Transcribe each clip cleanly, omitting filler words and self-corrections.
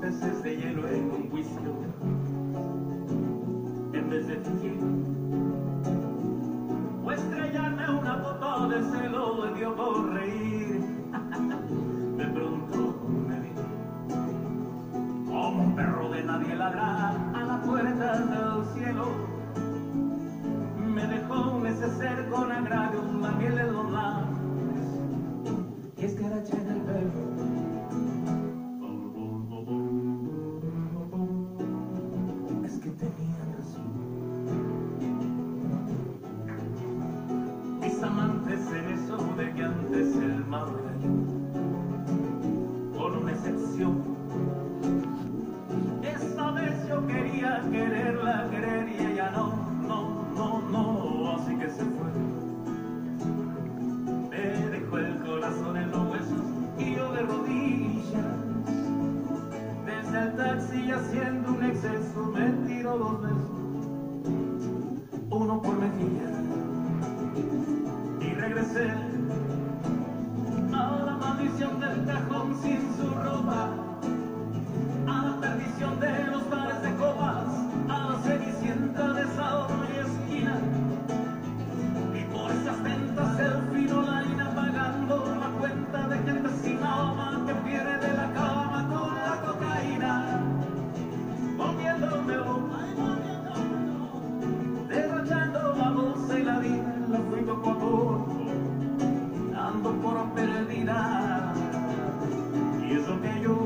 peces de hielo en un whisky en vez de fingir o estrellarme una foto de celo le dio por reír. De pronto me vi como un perro de nadie ladrar a la puerta del cielo. Me dejó un neceser con agravio, la miel en los labios y escaracha en el pelo. Es que tenían razón mis amantes en eso de que antes el malo era yo, con una excepción. Esta vez yo quería quererla, querer y ella no, así que se fue. Me dejó el corazón en los huesos y yo de rodillas. Desde el taxi haciendo un exceso me tiró 2 besos, uno por mejilla, y regresé a la maldición del cajón sin su ropa, a la perdición de los bares de copas, a la cenicienta de esa doble esquina, y por esas ventas el fino line pagando la cuenta de gente sin alma que pierde de la cama con la cocaína, volviéndome loco, derrochando la bolsa y la vida, la fui poco a poco, ando por perdida, y eso que yo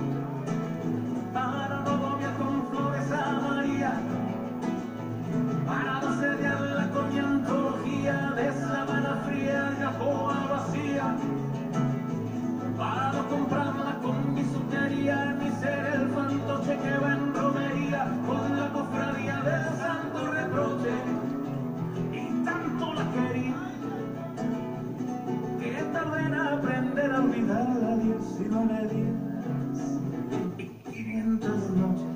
para no novia con flores a María, para no sediarla con mi antología de sabana fría y ajoa vacía, para no comprarla con mi suquería ni ser el fantoche que va en romería con la cofradía del santo reproche. Y tanto la quería que tardé en aprender a olvidarla 19 días y 500 noches.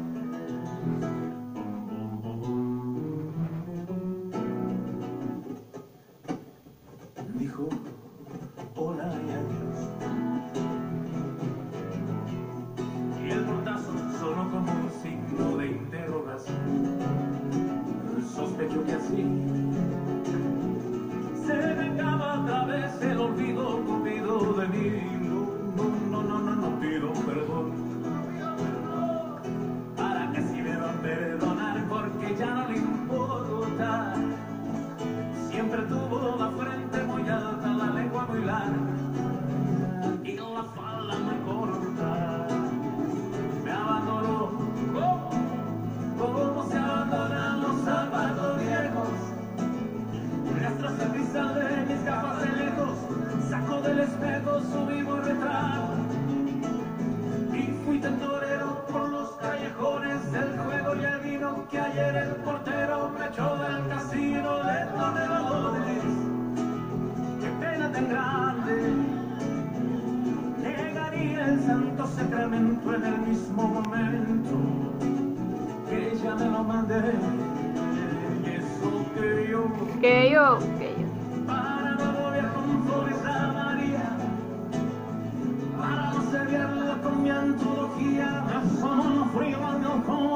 Dijo hola y adiós, y el portazo sonó como un signo de interrogación. Sospecho que así se vengaba otra vez el olvido cupido de mí. No pido perdón, para que si me va a perdonar porque ya no le importa. Siempre tuvo la frente muy alta, la lengua muy larga y la falda muy corta. Me abandonó como se abandonan los zapatos viejos. Rastros el cristal de mis gafas de lejos, saco del espejo su vivo retrato y fui tentorero por los callejones del juego y el vino que ayer el portero me echó del casino de Torrelodones. Qué pena tan grande, negaría el santo sacramento en el mismo momento que ella me lo mandé. Y eso que yo para no volver con flores a María, para no seriarla con mi antología, me asomo frío al balcón